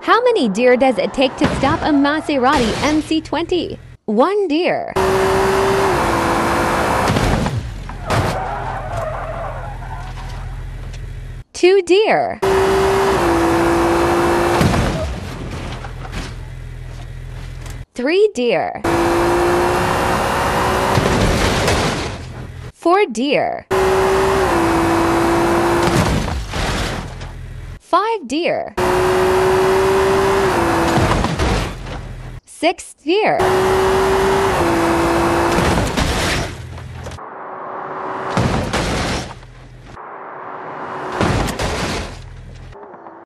How many deer does it take to stop a Maserati MC20? 1 deer. 2 deer. 3 deer. 4 deer. 5 deer. 6 deer.